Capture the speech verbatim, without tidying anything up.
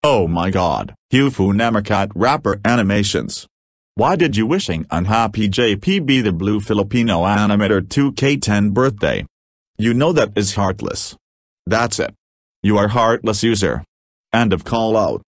Oh my god, Hufu Namakat rapper animations. Why did you wishing unhappy J P B the blue Filipino animator two K ten birthday? You know that is heartless. That's it. You are heartless user. End of call out.